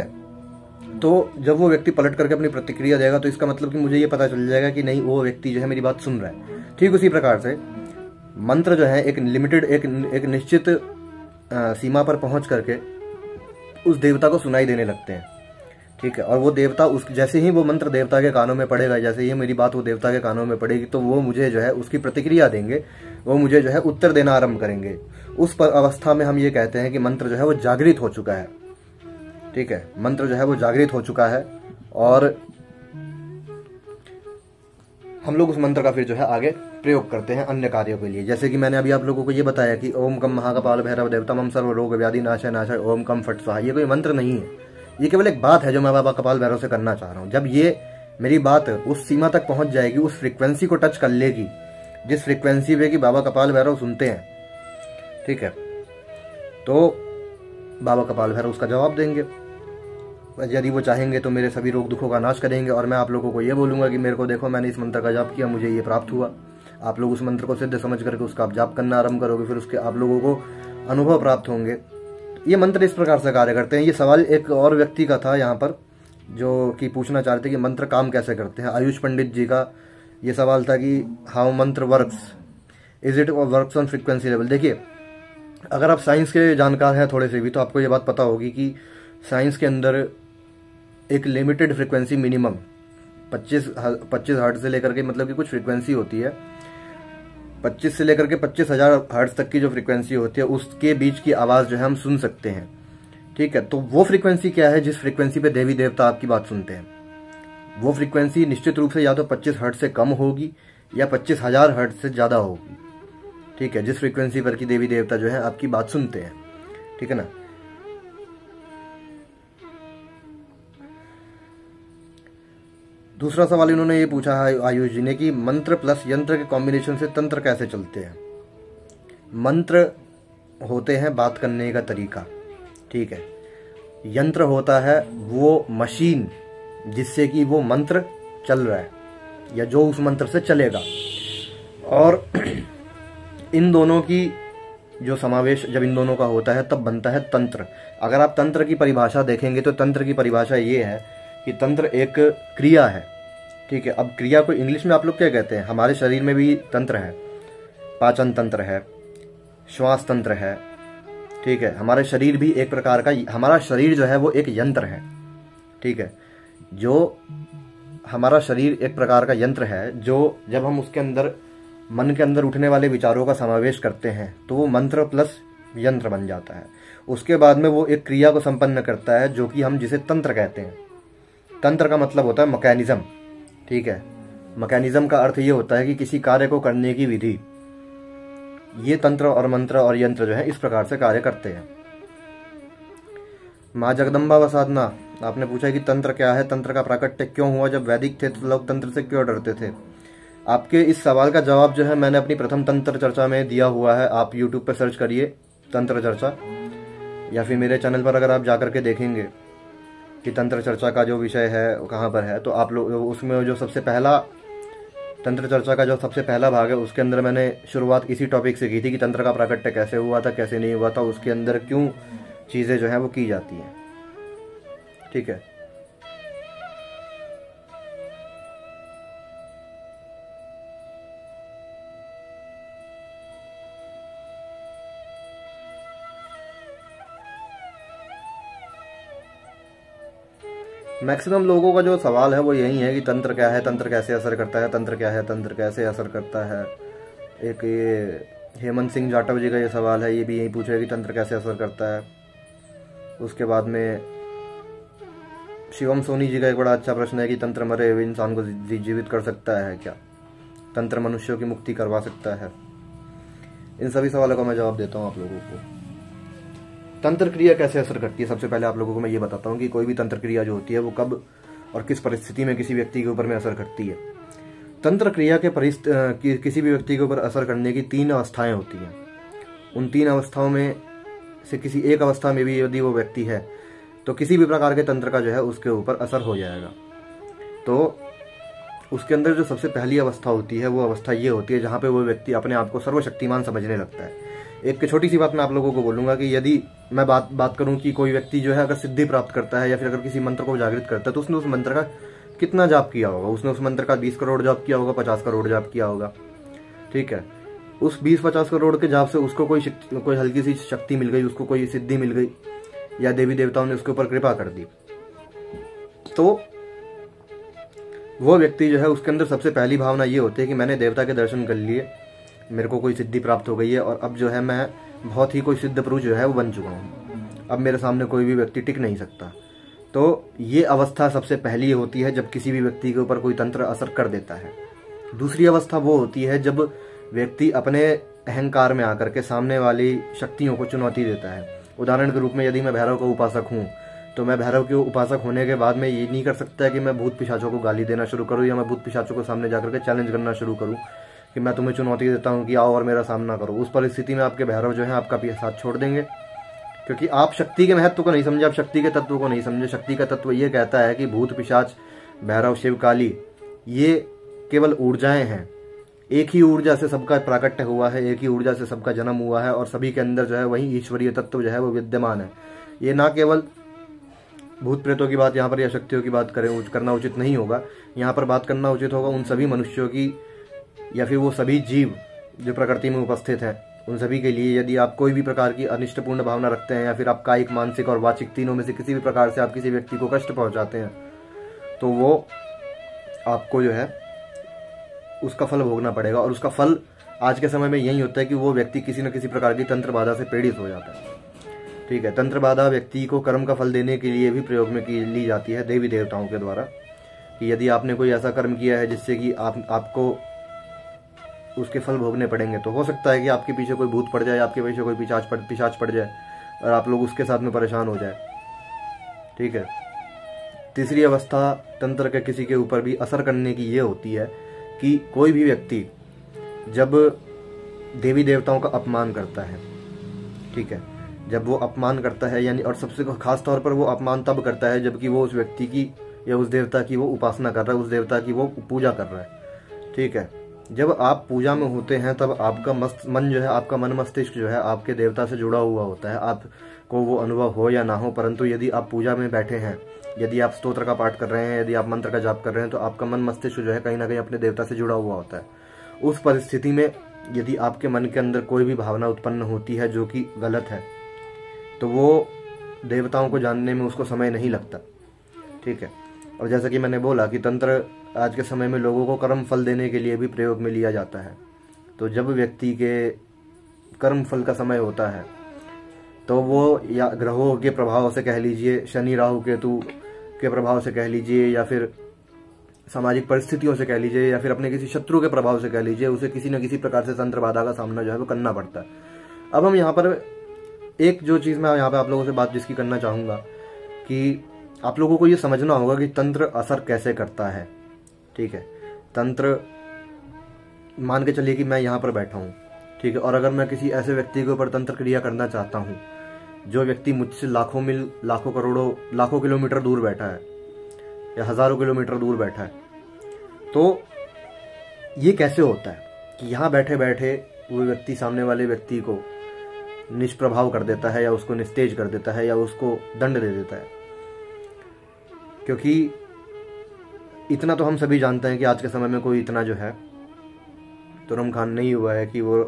तो जब वो व्यक्ति पलट करके अपनी प्रतिक्रिया देगा तो इसका मतलब कि मुझे ये पता चल जाएगा कि नहीं वो व्यक्ति जो है मेरी बात सुन रहा है। ठीक उसी प्रकार से मंत्र जो है एक लिमिटेड, एक एक निश्चित सीमा पर पहुंच करके उस देवता को सुनाई देने लगते हैं। ठीक है, और वो देवता उस जैसे ही वो मंत्र देवता के कानों में पड़ेगा, जैसे ही मेरी बात वो देवता के कानों में पड़ेगी तो वो मुझे जो है उसकी प्रतिक्रिया देंगे, वो मुझे जो है उत्तर देना आरंभ करेंगे। उस पर अवस्था में हम ये कहते हैं कि मंत्र जो है वो जागृत हो चुका है। ठीक है, मंत्र जो है वो जागृत हो चुका है और हम लोग उस मंत्र का फिर जो है आगे प्रयोग करते हैं अन्य कार्यों के लिए। जैसे कि मैंने अभी आप लोगों को ये बताया कि ओम कम महाकपाल भैरव देवता मम सर्व रोग व्याधि नाशय नाशय ओम कम फट स्वाहा, ये कोई मंत्र नहीं है, ये केवल एक बात है जो मैं बाबा कपाल भैरव से करना चाह रहा हूँ। जब ये मेरी बात उस सीमा तक पहुंच जाएगी, उस फ्रीक्वेंसी को टच कर लेगी जिस फ्रीक्वेंसी पे कि बाबा कपाल भैरव सुनते हैं, ठीक है, तो बाबा कपाल भैरव उसका जवाब देंगे। यदि वो चाहेंगे तो मेरे सभी रोग दुखों का नाश करेंगे और मैं आप लोगों को ये बोलूंगा कि मेरे को देखो मैंने इस मंत्र का जाप किया, मुझे ये प्राप्त हुआ। आप लोग उस मंत्र को सिद्ध समझ करके उसका आप जाप करना आरंभ करोगे, फिर उसके आप लोगों को अनुभव प्राप्त होंगे। ये मंत्र इस प्रकार से कार्य करते हैं। ये सवाल एक और व्यक्ति का था यहाँ पर, जो कि पूछना चाह रहे थे कि मंत्र काम कैसे करते हैं। आयुष पंडित जी का ये सवाल था कि how mantra works, is it works on frequency level. देखिए, अगर आप साइंस के जानकार हैं थोड़े से भी, तो आपको ये बात पता होगी कि साइंस के अंदर एक लिमिटेड फ्रीक्वेंसी मिनिमम पच्चीस पच्चीस हर्ट्ज से लेकर के, मतलब कि कुछ फ्रीक्वेंसी होती है पच्चीस से लेकर के पच्चीस हजार हर्ट्ज तक की जो फ्रीक्वेंसी होती है, उसके बीच की आवाज़ जो है हम सुन सकते हैं। ठीक है, तो वो फ्रीक्वेंसी क्या है जिस फ्रीक्वेंसी पे देवी देवता आपकी बात सुनते हैं? वो फ्रीक्वेंसी निश्चित रूप से या तो पच्चीस हर्ट्ज से कम होगी या पच्चीस हजार हर्ट्ज से ज़्यादा होगी। ठीक है, जिस फ्रीक्वेंसी पर की देवी देवता जो है आपकी बात सुनते हैं। ठीक है ना। दूसरा सवाल इन्होंने ये पूछा है आयुष जी ने कि मंत्र प्लस यंत्र के कॉम्बिनेशन से तंत्र कैसे चलते हैं। मंत्र होते हैं बात करने का तरीका, ठीक है। यंत्र होता है वो मशीन जिससे कि वो मंत्र चल रहा है या जो उस मंत्र से चलेगा। और इन दोनों की जो समावेश जब इन दोनों का होता है तब बनता है तंत्र। अगर आप तंत्र की परिभाषा देखेंगे तो तंत्र की परिभाषा ये है कि तंत्र एक क्रिया है। ठीक है, अब क्रिया को इंग्लिश में आप लोग क्या कहते हैं? हमारे शरीर में भी तंत्र है, पाचन तंत्र है, श्वास तंत्र है। ठीक है, हमारे शरीर भी एक प्रकार का, हमारा शरीर जो है वो एक यंत्र है। ठीक है, जो हमारा शरीर एक प्रकार का यंत्र है, जो जब हम उसके अंदर मन के अंदर उठने वाले विचारों का समावेश करते हैं तो वो मंत्र प्लस यंत्र बन जाता है। उसके बाद में वो एक क्रिया को संपन्न करता है जो कि हम जिसे तंत्र कहते हैं। तंत्र का मतलब होता है मैकेनिज्म। ठीक है, मैकेनिज्म का अर्थ ये होता है कि किसी कार्य को करने की विधि। ये तंत्र और मंत्र और यंत्र जो है इस प्रकार से कार्य करते हैं। माँ जगदम्बा व साधना, आपने पूछा कि तंत्र क्या है, तंत्र का प्राकट्य क्यों हुआ, जब वैदिक थे तो लोग तंत्र से क्यों डरते थे। आपके इस सवाल का जवाब जो है मैंने अपनी प्रथम तंत्र चर्चा में दिया हुआ है। आप यूट्यूब पर सर्च करिए तंत्र चर्चा, या फिर मेरे चैनल पर अगर आप जाकर के देखेंगे कि तंत्र चर्चा का जो विषय है वो कहाँ पर है, तो आप लोग उसमें जो सबसे पहला तंत्र चर्चा का जो सबसे पहला भाग है उसके अंदर मैंने शुरुआत इसी टॉपिक से की थी कि तंत्र का प्राकट्य कैसे हुआ था, कैसे नहीं हुआ था, उसके अंदर क्यों चीज़ें जो हैं वो की जाती हैं। ठीक है, मैक्सिमम लोगों का जो सवाल है वो यही है कि तंत्र क्या है, तंत्र कैसे असर करता है, तंत्र क्या है, तंत्र कैसे असर करता है। एक ये हेमंत सिंह जाटव जी का ये सवाल है, ये भी यही पूछे कि तंत्र कैसे असर करता है। उसके बाद में शिवम सोनी जी का एक बड़ा अच्छा प्रश्न है कि तंत्र मरे हुए इंसान को जीवित कर सकता है क्या, तंत्र मनुष्यों की मुक्ति करवा सकता है। इन सभी सवालों का मैं जवाब देता हूँ आप लोगों को। तंत्र क्रिया कैसे असर करती है, सबसे पहले आप लोगों को मैं ये बताता हूँ कि कोई भी तंत्र क्रिया जो होती है वो कब और किस परिस्थिति में किसी व्यक्ति के ऊपर में असर करती है। तंत्र क्रिया के परिस्थ कि, किसी भी व्यक्ति के ऊपर असर करने की तीन अवस्थाएं होती हैं। उन तीन अवस्थाओं में से किसी एक अवस्था में भी यदि वो व्यक्ति है तो किसी भी प्रकार के तंत्र का जो है उसके ऊपर असर हो जाएगा। तो उसके अंदर जो सबसे पहली अवस्था होती है वो अवस्था ये होती है जहाँ पे वो व्यक्ति अपने आप को सर्वशक्तिमान समझने लगता है। एक छोटी सी बात मैं आप लोगों को बोलूँगा कि यदि मैं बात बात करूँ कि कोई व्यक्ति जो है अगर सिद्धि प्राप्त करता है या फिर अगर किसी मंत्र को जागृत करता है तो उसने उस मंत्र का कितना जाप किया होगा, उसने उस मंत्र का बीस करोड़ जाप किया होगा, पचास करोड़ जाप किया होगा। ठीक है, उस बीस पचास करोड़ के जाप से उसको कोई शक्ति, कोई हल्की सी शक्ति मिल गई, उसको कोई सिद्धि मिल गई या देवी देवताओं ने उसके ऊपर कृपा कर दी, तो वो व्यक्ति जो है उसके अंदर सबसे पहली भावना ये होती है कि मैंने देवता के दर्शन कर लिए, मेरे को कोई सिद्धि प्राप्त हो गई है और अब जो है मैं बहुत ही कोई सिद्ध पुरुष जो है वो बन चुका हूँ, अब मेरे सामने कोई भी व्यक्ति टिक नहीं सकता। तो ये अवस्था सबसे पहली होती है जब किसी भी व्यक्ति के ऊपर कोई तंत्र असर कर देता है। दूसरी अवस्था वो होती है जब व्यक्ति अपने अहंकार में आकर के सामने वाली शक्तियों को चुनौती देता है। उदाहरण के रूप में यदि मैं भैरव का उपासक हूँ तो मैं भैरव के उपासक होने के बाद में ये नहीं कर सकता कि मैं भूत पिशाचों को गाली देना शुरू करूँ या मैं भूत पिशाचों को सामने जाकर के चैलेंज करना शुरू करूँ कि मैं तुम्हें चुनौती देता हूँ कि आओ और मेरा सामना करो। उस परिस्थिति में आपके भैरव जो है आपका साथ छोड़ देंगे, क्योंकि आप शक्ति के महत्व को नहीं समझे, आप शक्ति के तत्व को नहीं समझे। शक्ति का तत्व ये कहता है कि भूत पिशाच, भैरव, शिव, काली ये केवल ऊर्जाएं हैं, एक ही ऊर्जा से सबका प्राकट्य हुआ है, एक ही ऊर्जा से सबका जन्म हुआ है और सभी के अंदर जो है वही ईश्वरीय तत्व जो है वो विद्यमान है। ये ना केवल भूत प्रेतों की बात यहाँ पर या शक्तियों की बात करें करना उचित नहीं होगा, यहाँ पर बात करना उचित होगा उन सभी मनुष्यों की या फिर वो सभी जीव जो प्रकृति में उपस्थित हैं उन सभी के लिए। यदि आप कोई भी प्रकार की अनिष्टपूर्ण भावना रखते हैं या फिर आप कायिक, मानसिक और वाचिक तीनों में से किसी भी प्रकार से आप किसी व्यक्ति को कष्ट पहुंचाते हैं तो वो आपको जो है उसका फल भोगना पड़ेगा। और उसका फल आज के समय में यही होता है कि वो व्यक्ति किसी न किसी प्रकार की तंत्र बाधा से पीड़ित हो जाता है। ठीक है, तंत्र बाधा व्यक्ति को कर्म का फल देने के लिए भी प्रयोग में की ली जाती है देवी देवताओं के द्वारा, कि यदि आपने कोई ऐसा कर्म किया है जिससे कि आप आपको उसके फल भोगने पड़ेंगे, तो हो सकता है कि आपके पीछे कोई भूत पड़ जाए, आपके पीछे कोई पिशाच पड़ पिशाच पड़ जाए और आप लोग उसके साथ में परेशान हो जाए। ठीक है, तीसरी अवस्था तंत्र के किसी के ऊपर भी असर करने की ये होती है कि कोई भी व्यक्ति जब देवी देवताओं का अपमान करता है, ठीक है, जब वो अपमान करता है यानी, और सबसे खास तौर पर वो अपमान तब करता है जबकि वो उस व्यक्ति की या उस देवता की वो उपासना कर रहा है, उस देवता की वो पूजा कर रहा है। ठीक है, जब आप पूजा में होते हैं तब आपका मस्त मन जो है, आपका मन मस्तिष्क जो है आपके देवता से जुड़ा हुआ होता है, आपको वो अनुभव हो या ना हो। परंतु यदि आप पूजा में बैठे हैं, यदि आप स्तोत्र का पाठ कर रहे हैं, यदि आप मंत्र का जाप कर रहे हैं, तो आपका मन मस्तिष्क जो है कहीं ना कहीं अपने देवता से जुड़ा हुआ होता है। उस परिस्थिति में यदि आपके मन के अंदर कोई भी भावना उत्पन्न होती है जो कि गलत है, तो वो देवताओं को जानने में उसको समय नहीं लगता। ठीक है, और जैसा कि मैंने बोला कि तंत्र आज के समय में लोगों को कर्म फल देने के लिए भी प्रयोग में लिया जाता है। तो जब व्यक्ति के कर्म फल का समय होता है तो वो या ग्रहों के प्रभाव से कह लीजिए, शनि राहु केतु के प्रभाव से कह लीजिए, या फिर सामाजिक परिस्थितियों से कह लीजिए, या फिर अपने किसी शत्रु के प्रभाव से कह लीजिए, उसे किसी न किसी प्रकार से तंत्र बाधा का सामना जो है वो करना पड़ता है। अब हम यहाँ पर एक जो चीज़ मैं यहाँ पे आप लोगों से बात जिसकी करना चाहूँगा कि आप लोगों को ये समझना होगा कि तंत्र असर कैसे करता है। ठीक है, तंत्र मान के चलिए कि मैं यहाँ पर बैठा हूँ, ठीक है, और अगर मैं किसी ऐसे व्यक्ति के ऊपर तंत्र क्रिया करना चाहता हूँ जो व्यक्ति मुझसे लाखों मील, लाखों करोड़ों, लाखों किलोमीटर दूर बैठा है या हजारों किलोमीटर दूर बैठा है, तो ये कैसे होता है कि यहाँ बैठे बैठे वो व्यक्ति सामने वाले व्यक्ति को निष्प्रभाव कर देता है या उसको निस्तेज कर देता है या उसको दंड दे देता है। क्योंकि इतना तो हम सभी जानते हैं कि आज के समय में कोई इतना जो है तुरम खान नहीं हुआ है कि वो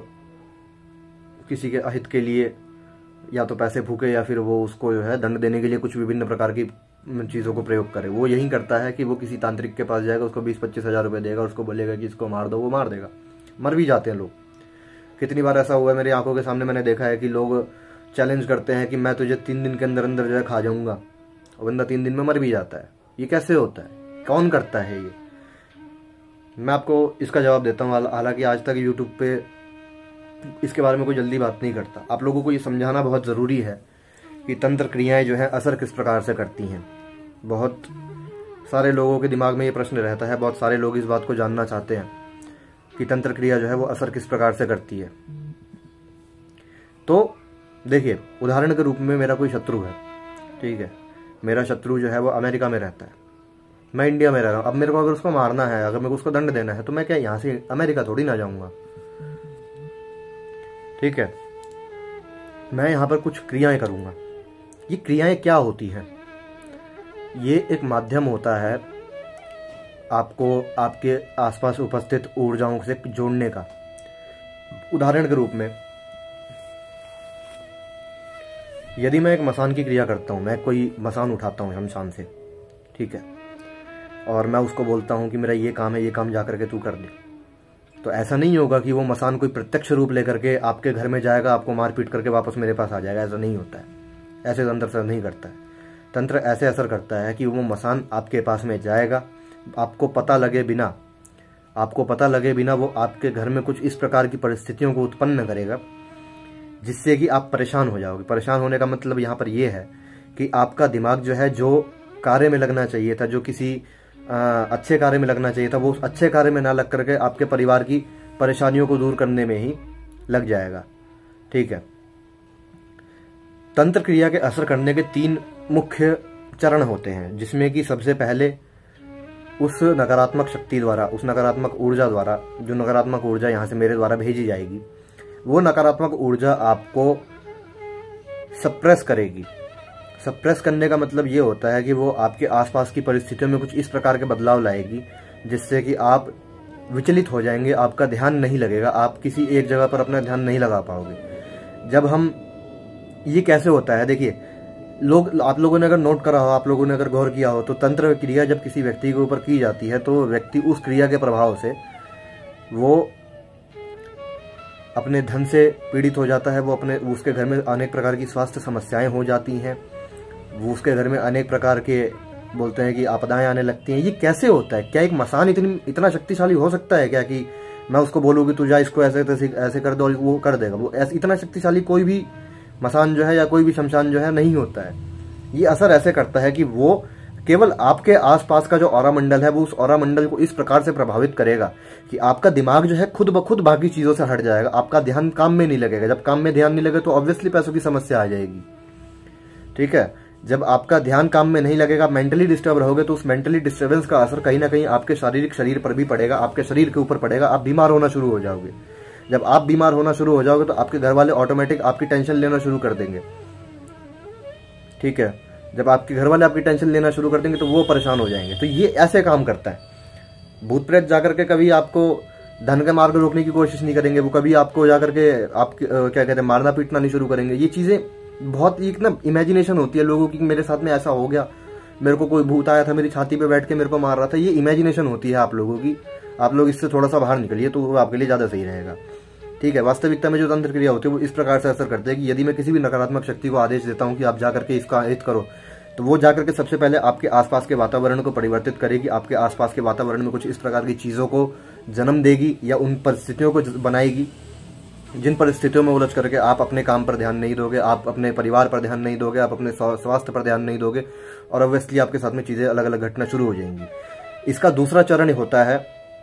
किसी के अहित के लिए या तो पैसे फूके या फिर वो उसको जो है दंड देने के लिए कुछ विभिन्न प्रकार की चीज़ों को प्रयोग करे। वो यही करता है कि वो किसी तांत्रिक के पास जाएगा, उसको बीस पच्चीस हज़ार रुपये देगा, उसको बोलेगा कि इसको मार दो, वो मार देगा। मर भी जाते हैं लोग। कितनी बार ऐसा हुआ है मेरी आंखों के सामने, मैंने देखा है कि लोग चैलेंज करते हैं कि मैं तुझे तीन दिन के अंदर अंदर जो है खा जाऊँगा, और बंदा तीन दिन में मर भी जाता है। ये कैसे होता है, कौन करता है ये? मैं आपको इसका जवाब देता हूँ। हालांकि आज तक यूट्यूब पे इसके बारे में कोई जल्दी बात नहीं करता। आप लोगों को ये समझाना बहुत ज़रूरी है कि तंत्र क्रियाएं जो है असर किस प्रकार से करती हैं। बहुत सारे लोगों के दिमाग में ये प्रश्न रहता है, बहुत सारे लोग इस बात को जानना चाहते हैं कि तंत्र क्रिया जो है वो असर किस प्रकार से करती है। तो देखिए, उदाहरण के रूप में मेरा कोई शत्रु है, ठीक है, मेरा शत्रु जो है वो अमेरिका में रहता है, मैं इंडिया में रह रहा हूँ। अब मेरे को अगर उसको मारना है, अगर मेरे को उसको दंड देना है, तो मैं क्या यहाँ से अमेरिका थोड़ी ना जाऊँगा। ठीक है, मैं यहाँ पर कुछ क्रियाएं करूँगा। ये क्रियाएं क्या होती हैं? ये एक माध्यम होता है आपको आपके आसपास उपस्थित ऊर्जाओं से जोड़ने का। उदाहरण के रूप में यदि मैं एक मसान की क्रिया करता हूँ, मैं कोई मसान उठाता हूँ शमशान से, ठीक है, और मैं उसको बोलता हूँ कि मेरा ये काम है, ये काम जा करके तू कर दे, तो ऐसा नहीं होगा कि वो मसान कोई प्रत्यक्ष रूप लेकर के आपके घर में जाएगा, आपको मार पीट करके वापस मेरे पास आ जाएगा। ऐसा नहीं होता है, ऐसे तंत्र असर नहीं करता है। तंत्र ऐसे असर करता है कि वो मसान आपके पास में जाएगा, आपको पता लगे बिना आपको पता लगे बिना वो आपके घर में कुछ इस प्रकार की परिस्थितियों को उत्पन्न करेगा जिससे कि आप परेशान हो जाओगे। परेशान होने का मतलब यहाँ पर यह है कि आपका दिमाग जो है, जो कार्य में लगना चाहिए था, जो किसी आ, अच्छे कार्य में लगना चाहिए था, वो उस अच्छे कार्य में ना लग करके आपके परिवार की परेशानियों को दूर करने में ही लग जाएगा। ठीक है, तंत्र क्रिया के असर करने के तीन मुख्य चरण होते हैं, जिसमें कि सबसे पहले उस नकारात्मक शक्ति द्वारा, उस नकारात्मक ऊर्जा द्वारा, जो नकारात्मक ऊर्जा यहाँ से मेरे द्वारा भेजी जाएगी, वो नकारात्मक ऊर्जा आपको सप्रेस करेगी। सप्रेस करने का मतलब ये होता है कि वो आपके आसपास की परिस्थितियों में कुछ इस प्रकार के बदलाव लाएगी जिससे कि आप विचलित हो जाएंगे, आपका ध्यान नहीं लगेगा, आप किसी एक जगह पर अपना ध्यान नहीं लगा पाओगे। जब हम, ये कैसे होता है, देखिए लोग, आप लोगों ने अगर नोट करा हो, आप लोगों ने अगर गौर किया हो, तो तंत्र क्रिया जब किसी व्यक्ति के ऊपर की जाती है तो व्यक्ति उस क्रिया के प्रभाव से वो अपने धन से पीड़ित हो जाता है, वो अपने, उसके घर में अनेक प्रकार की स्वास्थ्य समस्याएं हो जाती हैं, वो उसके घर में अनेक प्रकार के, बोलते हैं कि आपदाएं आने लगती हैं। ये कैसे होता है? क्या एक मसान इतनी इतना शक्तिशाली हो सकता है क्या कि मैं उसको बोलूँ कि तू जा इसको ऐसे ऐसे ऐसे कर दो, वो कर देगा? वो ऐसे इतना शक्तिशाली कोई भी मसान जो है या कोई भी शमशान जो है नहीं होता है। ये असर ऐसे करता है कि वो केवल आपके आसपास का जो ऑरा मंडल है, वो उस ऑरा मंडल को इस प्रकार से प्रभावित करेगा कि आपका दिमाग जो है खुद ब खुद बाकी चीजों से हट जाएगा, आपका ध्यान काम में नहीं लगेगा। जब काम में ध्यान नहीं लगे तो ऑब्वियसली पैसों की समस्या आ जाएगी, ठीक है। जब आपका ध्यान काम में नहीं लगेगा, मेंटली डिस्टर्ब रहोगे, तो उस मेंटली डिस्टर्बेंस का असर कहीं ना कहीं आपके शारीरिक शरीर पर भी पड़ेगा, आपके शरीर के ऊपर पड़ेगा, आप बीमार होना शुरू हो जाओगे। जब आप बीमार होना शुरू हो जाओगे तो आपके घर वाले ऑटोमेटिक आपकी टेंशन लेना शुरू कर देंगे, ठीक है। जब आपके घर वाले आपकी टेंशन लेना शुरू कर देंगे तो वो परेशान हो जाएंगे। तो ये ऐसे काम करता है। भूत प्रेत जाकर के कभी आपको धन के मार्ग रोकने की कोशिश नहीं करेंगे, वो कभी आपको जाकर के आप क्या कहते हैं मारना पीटना नहीं शुरू करेंगे। ये चीजें बहुत एक ना इमेजिनेशन होती है लोगों की, मेरे साथ में ऐसा हो गया, मेरे को कोई भूत आया था मेरी छाती पे बैठ के मेरे को मार रहा था। ये इमेजिनेशन होती है आप लोगों की। आप लोग इससे थोड़ा सा बाहर निकलिए तो वो आपके लिए ज्यादा सही रहेगा, ठीक है। वास्तविकता में जो तंत्र क्रिया होती है वो इस प्रकार से असर करते हैं कि यदि मैं किसी भी नकारात्मक शक्ति को आदेश देता हूं कि आप जाकर के इसका हित करो, तो वो जाकर के सबसे पहले आपके आसपास के वातावरण को परिवर्तित करेगी, आपके आसपास के वातावरण में कुछ इस प्रकार की चीजों को जन्म देगी या उन परिस्थितियों को बनाएगी जिन परिस्थितियों में उलझ करके आप अपने काम पर ध्यान नहीं दोगे, आप अपने परिवार पर ध्यान नहीं दोगे, आप अपने स्वास्थ्य पर ध्यान नहीं दोगे, और ऑब्वियसली आपके साथ में चीजें अलग अलग घटना शुरू हो जाएंगी। इसका दूसरा चरण होता है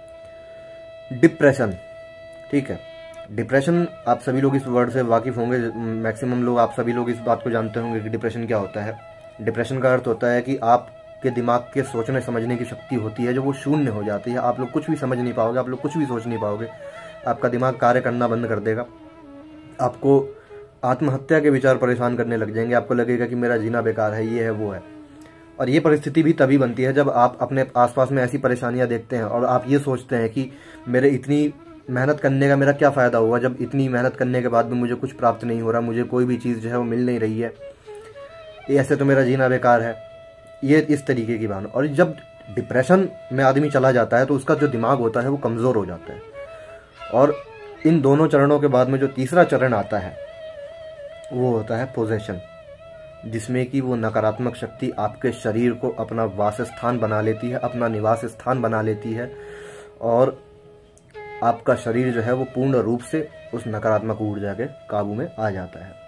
डिप्रेशन, ठीक है। डिप्रेशन, आप सभी लोग इस वर्ड से वाकिफ होंगे, मैक्सिमम लोग, आप सभी लोग इस बात को जानते होंगे कि डिप्रेशन क्या होता है। डिप्रेशन का अर्थ होता है कि आपके दिमाग के सोचने समझने की शक्ति होती है जो वो शून्य हो जाती है। आप लोग कुछ भी समझ नहीं पाओगे, आप लोग कुछ भी सोच नहीं पाओगे, आपका दिमाग कार्य करना बंद कर देगा, आपको आत्महत्या के विचार परेशान करने लग जाएंगे, आपको लगेगा कि मेरा जीना बेकार है, ये है वो है। और ये परिस्थिति भी तभी बनती है जब आप अपने आसपास में ऐसी परेशानियां देखते हैं और आप ये सोचते हैं कि मेरे इतनी मेहनत करने का मेरा क्या फ़ायदा हुआ, जब इतनी मेहनत करने के बाद भी मुझे कुछ प्राप्त नहीं हो रहा, मुझे कोई भी चीज़ जो है वो मिल नहीं रही है, ऐसे तो मेरा जीना बेकार है। ये इस तरीके की बात। और जब डिप्रेशन में आदमी चला जाता है तो उसका जो दिमाग होता है वो कमज़ोर हो जाता है। और इन दोनों चरणों के बाद में जो तीसरा चरण आता है वो होता है पोजेशन, जिसमें कि वो नकारात्मक शक्ति आपके शरीर को अपना वास स्थान बना लेती है, अपना निवास स्थान बना लेती है, और आपका शरीर जो है वो पूर्ण रूप से उस नकारात्मक ऊर्जा के काबू में आ जाता है।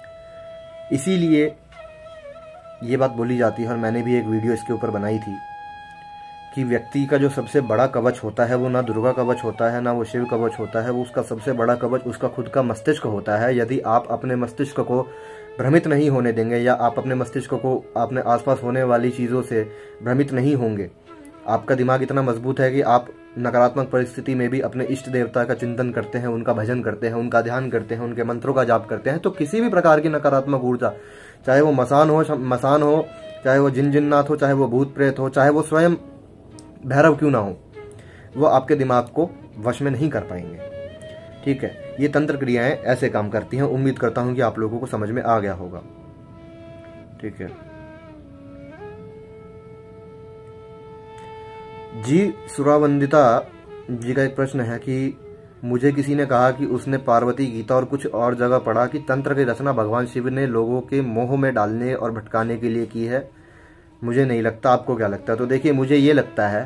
इसीलिए ये बात बोली जाती है, और मैंने भी एक वीडियो इसके ऊपर बनाई थी, कि व्यक्ति का जो सबसे बड़ा कवच होता है वो ना दुर्गा कवच होता है, ना वो शिव कवच होता है, वो उसका सबसे बड़ा कवच उसका खुद का मस्तिष्क होता है। यदि आप अपने मस्तिष्क को भ्रमित नहीं होने देंगे, या आप अपने मस्तिष्क को अपने आसपास होने वाली चीज़ों से भ्रमित नहीं होंगे, आपका दिमाग इतना मजबूत है कि आप नकारात्मक परिस्थिति में भी अपने इष्ट देवता का चिंतन करते हैं, उनका भजन करते हैं, उनका ध्यान करते हैं, उनके मंत्रों का जाप करते हैं, तो किसी भी प्रकार की नकारात्मक ऊर्जा, चाहे वो मसान हो मसान हो चाहे वो जिन जिन्नात हो, चाहे वो भूत प्रेत हो, चाहे वो स्वयं भैरव क्यों ना हो, वो आपके दिमाग को वश में नहीं कर पाएंगे, ठीक है। ये तंत्र क्रियाएं ऐसे काम करती हैं। उम्मीद करता हूं कि आप लोगों को समझ में आ गया होगा, ठीक है जी। सुरावंदिता जी का एक प्रश्न है कि मुझे किसी ने कहा कि उसने पार्वती गीता और कुछ और जगह पढ़ा कि तंत्र की रचना भगवान शिव ने लोगों के मोह में डालने और भटकाने के लिए की है। मुझे नहीं लगता, आपको क्या लगता है? तो देखिए, मुझे ये लगता है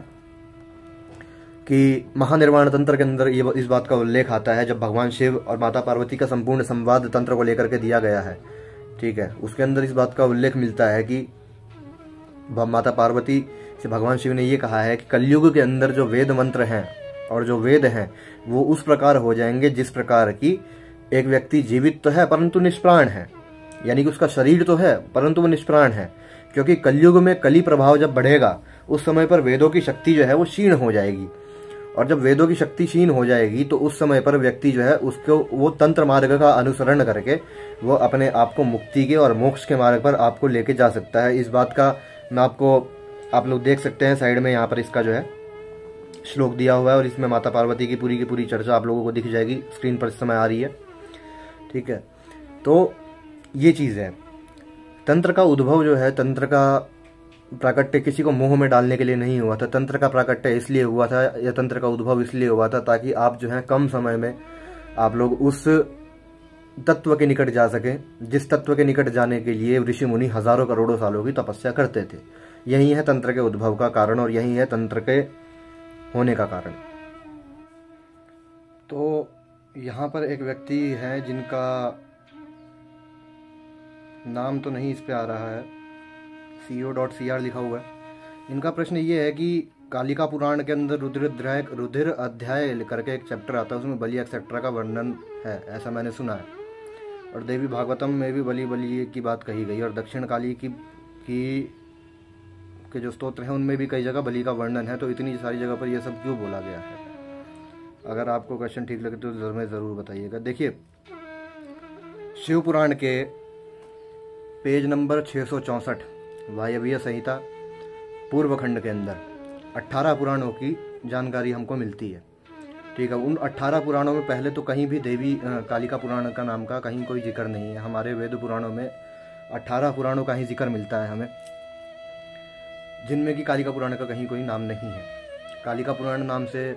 कि महानिर्वाण तंत्र के अंदर ये इस बात का उल्लेख आता है, जब भगवान शिव और माता पार्वती का संपूर्ण संवाद तंत्र को लेकर के दिया गया है, ठीक है, उसके अंदर इस बात का उल्लेख मिलता है कि माता पार्वती से भगवान शिव ने ये कहा है कि कलयुग के अंदर जो वेद मंत्र हैं और जो वेद हैं वो उस प्रकार हो जाएंगे जिस प्रकार की एक व्यक्ति जीवित तो है परंतु निष्प्राण है, यानी कि उसका शरीर तो है परंतु वो निष्प्राण है। क्योंकि कलयुग में कली प्रभाव जब बढ़ेगा उस समय पर वेदों की शक्ति जो है वो क्षीण हो जाएगी। और जब वेदों की शक्ति क्षीण हो जाएगी तो उस समय पर व्यक्ति जो है उसको वो तंत्र मार्ग का अनुसरण करके वो अपने आप को मुक्ति के और मोक्ष के मार्ग पर आपको लेके जा सकता है। इस बात का मैं आपको, आप लोग देख सकते हैं साइड में यहाँ पर इसका जो है श्लोक दिया हुआ है, और इसमें माता पार्वती की पूरी की पूरी चर्चा आप लोगों को दिख जाएगी, स्क्रीन पर इस समय आ रही है। ठीक है, तो ये चीज़ है। तंत्र का उद्भव जो है, तंत्र का प्राकट्य किसी को मोह में डालने के लिए नहीं हुआ था। तंत्र का प्राकट्य इसलिए हुआ था, या तंत्र का उद्भव इसलिए हुआ था ताकि आप जो है कम समय में आप लोग उस तत्व के निकट जा सकें जिस तत्व के निकट जाने के लिए ऋषि मुनि हजारों करोड़ों सालों की तपस्या करते थे। यही है तंत्र के उद्भव का कारण, और यही है तंत्र के होने का कारण। तो यहाँ पर एक व्यक्ति है जिनका नाम तो नहीं इस पे आ रहा है, सी ओ डॉट सी आर लिखा हुआ है। इनका प्रश्न ये है कि कालिका पुराण के अंदर रुद्र अध्याय रुद्र अध्याय करके एक चैप्टर आता है, उसमें बलि एक्सेट्रा का वर्णन है, ऐसा मैंने सुना है। और देवी भागवतम में भी बलि बलि की बात कही गई, और दक्षिण काली की की के जो स्तोत्र हैं उनमें भी कई जगह बलि का वर्णन है। तो इतनी सारी जगह पर यह सब क्यों बोला गया है? अगर आपको क्वेश्चन ठीक लगे तो जरूर ज़रूर बताइएगा। देखिए, शिव पुराण के पेज नंबर छः सौ चौंसठ वायव्य संहिता पूर्व खंड के अंदर अट्ठारह पुराणों की जानकारी हमको मिलती है। ठीक है, उन अट्ठारह पुराणों में पहले तो कहीं भी देवी कालिका पुराण का नाम का कहीं कोई जिक्र नहीं है। हमारे वेद पुराणों में अट्ठारह पुराणों का ही जिक्र मिलता है हमें, जिनमें कि कालिका पुराण का कहीं कोई नाम नहीं है। कालिका पुराण नाम से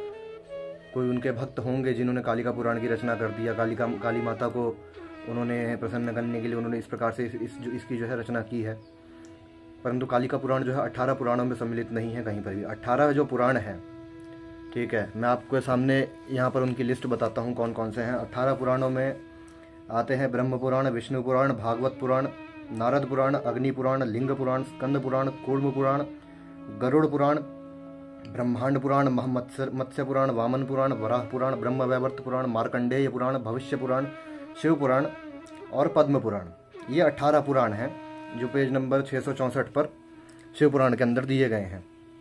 कोई उनके भक्त होंगे जिन्होंने कालिका पुराण की रचना कर दिया, कालिका काली माता को उन्होंने प्रसन्न करने के लिए उन्होंने इस प्रकार से इस, इस जो इसकी जो है रचना की है। परंतु कालिका पुराण जो है अट्ठारह पुराणों में सम्मिलित नहीं है कहीं पर भी। अट्ठारह जो पुराण हैं, ठीक है, मैं आपके सामने यहाँ पर उनकी लिस्ट बताता हूँ कौन कौन से हैं। अट्ठारह पुराणों में आते हैं ब्रह्म पुराण, विष्णु पुराण, भागवत पुराण, नारद पुराण, अग्नि पुराण, लिंग पुराण, स्कंद पुराण, कूर्म पुराण, गरुड़ पुराण, ब्रह्मांड पुराण, मत्स्य मत्स्य पुराण, वामन पुराण, वराह पुराण, ब्रह्म वैवर्त पुराण, मार्कंडेय पुराण, भविष्य पुराण, शिव पुराण और पद्म पुराण। ये अट्ठारह पुराण हैं जो पेज नंबर छः सौ चौंसठ पर शिव पुराण के अंदर दिए गए हैं।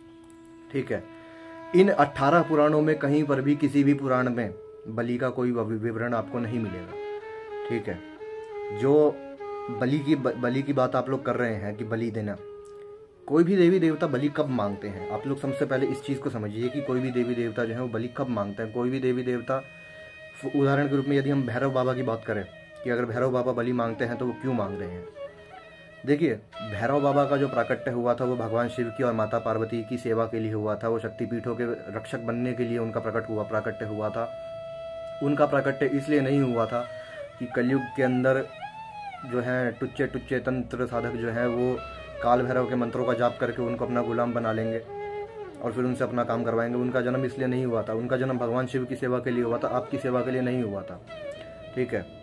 ठीक है, इन अट्ठारह पुराणों में कहीं पर भी किसी भी पुराण में बलि का कोई विवरण आपको नहीं मिलेगा। ठीक है, जो बलि की बलि की बात आप लोग कर रहे हैं कि बलि देना, कोई भी देवी देवता बलि कब मांगते हैं? आप लोग सबसे पहले इस चीज़ को समझिए कि कोई भी देवी देवता जो है वो बलि कब मांगते हैं। कोई भी देवी देवता, उदाहरण के रूप में यदि हम भैरव बाबा की बात करें कि अगर भैरव बाबा बलि मांगते हैं तो वो क्यों मांग रहे हैं? देखिए, भैरव बाबा का जो प्राकट्य हुआ था वो भगवान शिव की और माता पार्वती की सेवा के लिए हुआ था। वो शक्तिपीठों के रक्षक बनने के लिए उनका प्रकट हुआ प्राकट्य हुआ था। उनका प्राकट्य इसलिए नहीं हुआ था कि कलयुग के अंदर जो है टुच्चे टुच्चे तंत्र साधक जो हैं वो काल भैरव के मंत्रों का जाप करके उनको अपना गुलाम बना लेंगे और फिर उनसे अपना काम करवाएंगे। उनका जन्म इसलिए नहीं हुआ था। उनका जन्म भगवान शिव की सेवा के लिए हुआ था, आपकी सेवा के लिए नहीं हुआ था। ठीक है,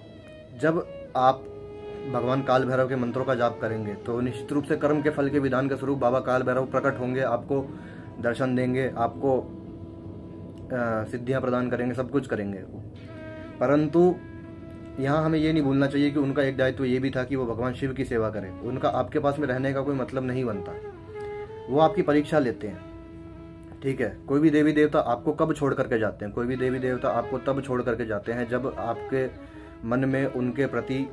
जब आप भगवान काल भैरव के मंत्रों का जाप करेंगे तो निश्चित रूप से कर्म के फल के विधान के स्वरूप बाबा काल भैरव प्रकट होंगे, आपको दर्शन देंगे, आपको सिद्धियां प्रदान करेंगे, सब कुछ करेंगे। परंतु यहाँ हमें ये नहीं भूलना चाहिए कि उनका एक दायित्व ये भी था कि वो भगवान शिव की सेवा करें। उनका आपके पास में रहने का कोई मतलब नहीं बनता, वो आपकी परीक्षा लेते हैं। ठीक है, कोई भी देवी देवता आपको कब छोड़ करके जाते हैं? कोई भी देवी देवता आपको तब छोड़ करके जाते हैं जब आपके मन में उनके प्रति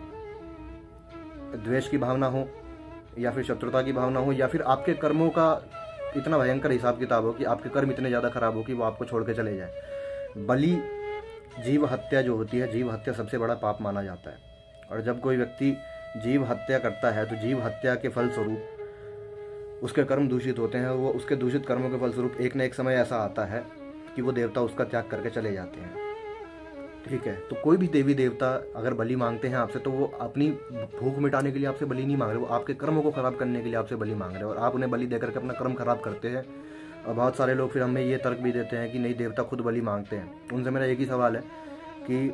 द्वेष की भावना हो, या फिर शत्रुता की भावना हो, या फिर आपके कर्मों का इतना भयंकर हिसाब किताब हो कि आपके कर्म इतने ज़्यादा खराब हो कि वो आपको छोड़ के चले जाए। बलि जीव हत्या जो होती है, जीव हत्या सबसे बड़ा पाप माना जाता है। और जब कोई व्यक्ति जीव हत्या करता है तो जीव हत्या के फलस्वरूप उसके कर्म दूषित होते हैं। वो उसके दूषित कर्मों के फलस्वरूप एक न एक समय ऐसा आता है कि वो देवता उसका त्याग करके चले जाते हैं। ठीक है, तो कोई भी देवी देवता अगर बलि मांगते हैं आपसे तो वो अपनी भूख मिटाने के लिए आपसे बलि नहीं मांग रहे, वो आपके कर्मों को खराब करने के लिए आपसे बलि मांग रहे हैं, और आप उन्हें बलि देकर के अपना कर्म खराब करते हैं। और बहुत सारे लोग फिर हमें ये तर्क भी देते हैं कि नहीं, देवता खुद बलि मांगते हैं। उनसे मेरा एक ही सवाल है कि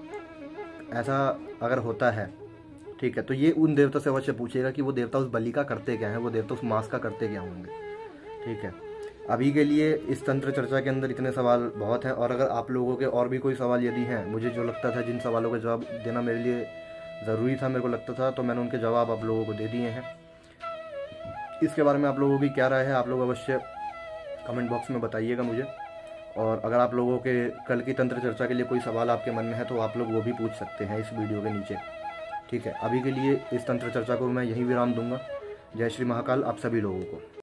ऐसा अगर होता है, ठीक है, तो ये उन देवता से अवश्य पूछेगा कि वो देवता उस बलि का करते क्या है, वो देवता उस मांस का करते क्या होंगे। ठीक है, अभी के लिए इस तंत्र चर्चा के अंदर इतने सवाल बहुत हैं, और अगर आप लोगों के और भी कोई सवाल यदि हैं, मुझे जो लगता था जिन सवालों का जवाब देना मेरे लिए ज़रूरी था, मेरे को लगता था, तो मैंने उनके जवाब आप लोगों को दे दिए हैं। इसके बारे में आप लोगों की क्या राय है, आप लोग अवश्य कमेंट बॉक्स में बताइएगा मुझे। और अगर आप लोगों के कल की तंत्र चर्चा के लिए कोई सवाल आपके मन में है तो आप लोग वो भी पूछ सकते हैं इस वीडियो के नीचे। ठीक है, अभी के लिए इस तंत्र चर्चा को मैं यहीं विराम दूंगा। जय श्री महाकाल आप सभी लोगों को।